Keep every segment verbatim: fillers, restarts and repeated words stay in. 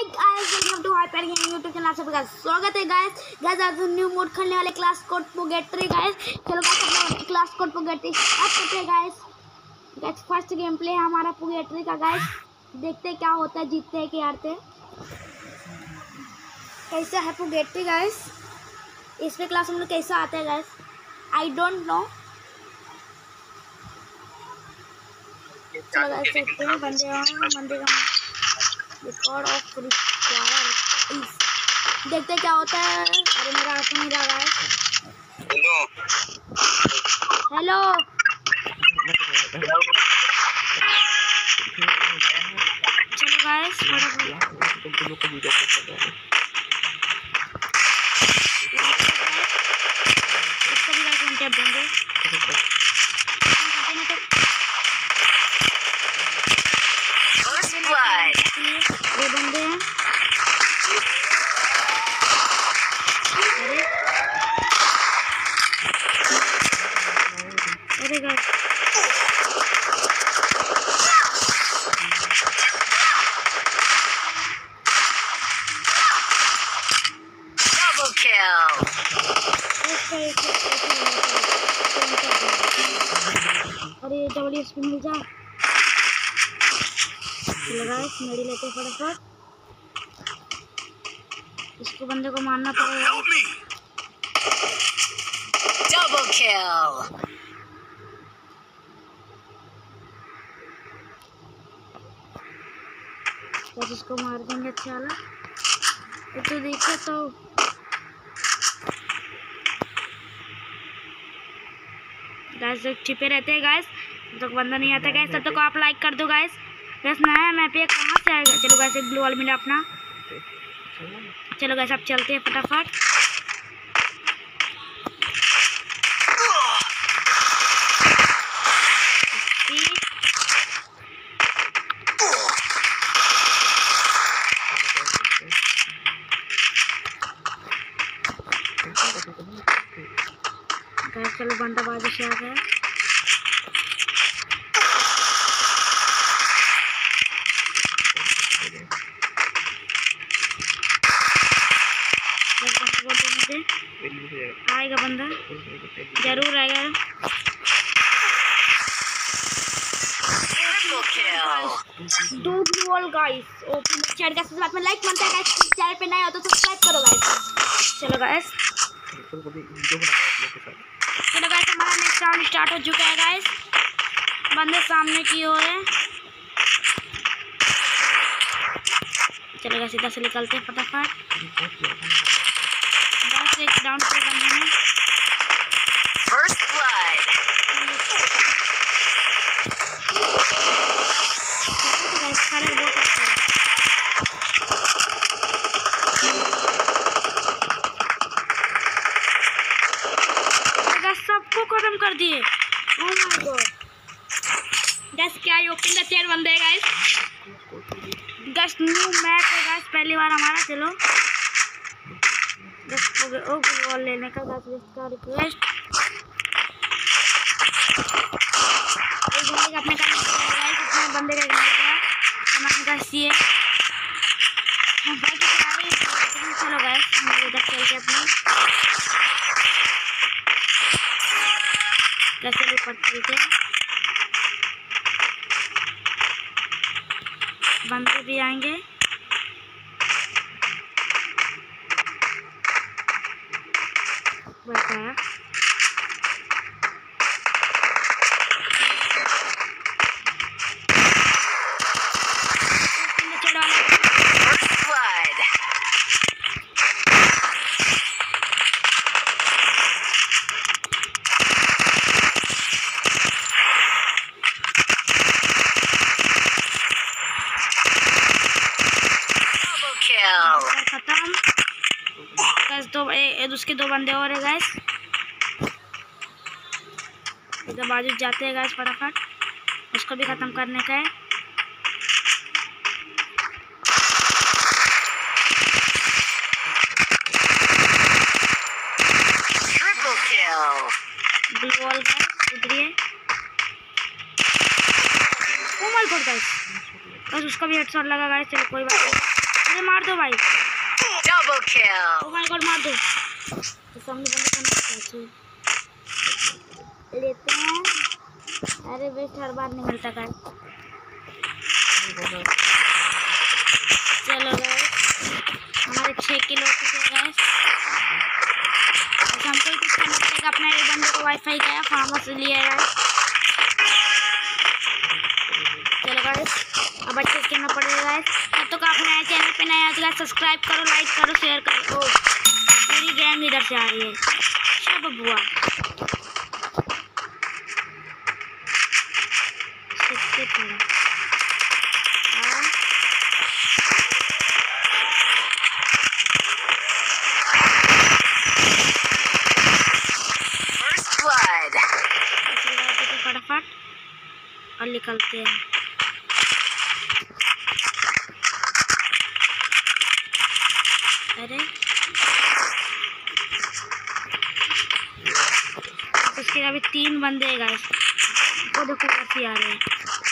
Hi guys, welcome to hyper gaming YouTube channel. सबका स्वागत है गाइस। गाइस आज न्यू मोड खेलने वाले क्लास कोड पोगेट्री गाइस। चलो गाइस अपना क्लास कोड पोगेट्री स्टार्ट करते हैं guys. Guys first game play है हमारा पोगेट्री का गाइस। देखते हैं क्या होता है, जीतते हैं कि हारते हैं। कैसा है पोगेट्री गाइस, इस पे क्लास में कैसा आता है गाइस, आई डोंट नो। चलो गाइस देखते हैं बंदे बंदे का रिकॉर्ड ऑफ रिक्वायर, देखते क्या होता है। अरे मेरा हाथ नहीं रहा है। हेलो चलो गाइस इसको भी लाइक टैप देंगे। ये बंदे हैं। अरे गाइस Double kill. अरे डबल एसपी मिल जा। चलो गाइस मेडी लेते फटाफट। इसको बंदे को मारना पड़ेगा। Double kill. बस इसको मार देंगे। अच्छा वाला ये तो देखो तो गाइस छिपे रहते हैं गाइस, जब तक बंदा नहीं आता गाइस तब तक आप लाइक कर दो गाइस। गाइस नया मैप ये कहाँ से आएगा। चलो गाइस एक ब्लू वाल मिला अपना। चलो गाइस आप चलते हैं फटाफट। गाइस चलो बंदा बाजू से आ गया। आएगा बंदा, जरूर आएगा। दो blue wall guys. Open chat का साथ में लाइक बनता है गाइस। चैनल पे नए हो तो सब्सक्राइब करो गाइस। चलो गाइस चलो गाइस हमारा नेक्स्ट राउंड स्टार्ट हो चुका है गाइस। बंदे सामने की ओर है। चलो गाइस इधर से निकलते हैं फटाफट। बस एक राउंड पे बंदे हैं। First blood. गाइस सारे बहुत अच्छे हैं। सबको खत्म कर दिए। ओह माय गॉड गाइस क्या ओपन द चेयर बंदे गाइस। गाइस न्यू मैप है गाइस, पहली बार हमारा। चलो गाइस ओ बॉल लेने का गाइस का रिक्वेस्ट। एक बंदे का अपने का गाइस, इतने बंदे का हमारे गाइस ये हम भाई के आ रहे हैं। चलो गाइस हम उधर चल के अपने कैसे ऊपर चलते हैं। बंदे भी आएंगे। बताया First blood. Double kill. खत्म गाइस। दो ए, उसके दो बंदे और है गाइस। इधर बाजू जाते हैं गाइस फटाफट। उसको भी खत्म करने का है। Triple kill. Blue wall guys उधर ही है। ओ माय गॉड गाइस, बस उसका भी हेडशॉट लगा गाइस। चलो कोई बात नहीं। अरे मार दो भाई। Double kill. Oh my god मार दो। तो सामने बंदे को नहीं लेते हैं। अरे वेस्ट हर बार नहीं मिलता गाइस। चलो गाइस हमारे छः किलो हो चुके हैं गाइस। हमको ही कुछ करना पड़ेगा। अपना एक बंदे को वाईफाई गया फार्म हाउस लिया है गाइस। चलो गाइस अब अच्छे से खेलना पड़ेगा गाइस। तब तक आप नए चैनल पे नए आते गाइस सब्सक्राइब करो, लाइक करो, शेयर करो। ओ पूरी गैंग इधर से आ रही है। सब बुआ सबसे थोड़ा हाँ First blood. फटाफट और निकलते हैं। अरे उसके अभी तीन बंदे हैं गाइस। वो देखो कैसे आ रहे हैं।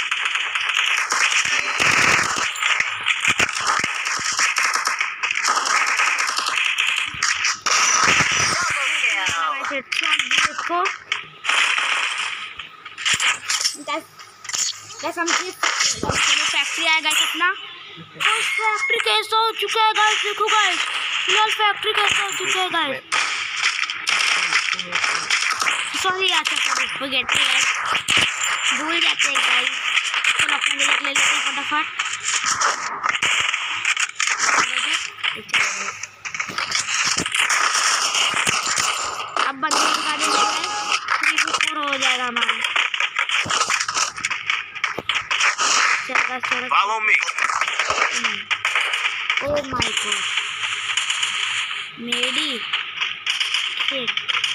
इसको गाइस हम फैक्ट्री आएगा अपना। फैक्ट्री कैसा हो चुका है गाइस। देखो गाइस फिलहाल फैक्ट्री कैसा हो चुका है गाइस। सॉरी अच्छा सॉरी फॉरगेट गाइस भूल जाते हैं गाइस। चलो अपना डिलीट ले लेते हैं फटाफट। अब बंदे की गाड़ी ले गए थ्री बी फोर हो जाएगा हमारा। Follow me. Oh my god. Medi shit.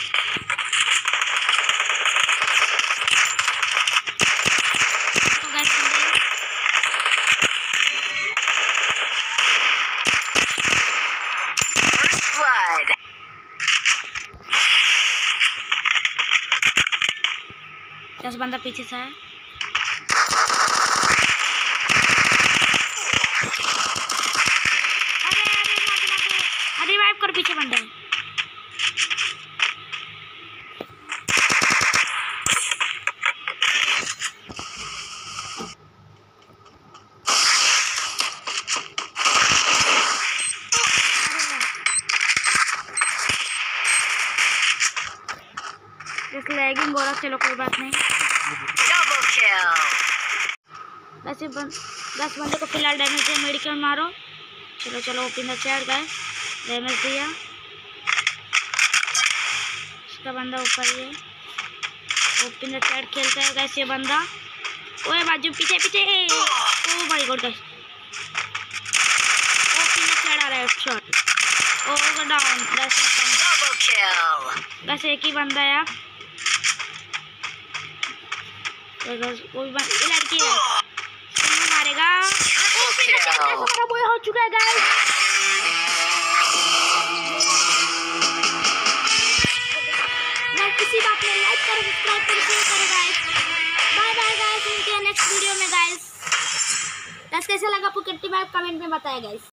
तो guys First blood. दस बंदा पीछे से है। रिवाइव कर पीछे बंदा है। इस लैगिंग बोला चलो कोई बात नहीं। Double kill. वैसे बन, दस बंदे को फिलहाल डैमेज है। मेडिकल मारो। चलो चलो open the chat guys. Damage दिया इसका बंदा ऊपर ही है। ओपन द चैट खेलता है गाइस ये बंदा। ओए बाजू पीछे पीछे। ओ भाई god guys open the chat आ रहा है शॉट। ओ डाउन गाइस। Double kill. बस एक ही बंदा है अब। कोई लड़की है मारेगा। हमारा बॉय हो चुका है गाइस। किसी बात में लाइक करो, सब्सक्राइब करो, शेयर करो गाइस। बाय बाय गाइस, मिलते हैं नेक्स्ट वीडियो में गाइस। कैसा लगा आपको कितनी बार कमेंट में बताया गाइस।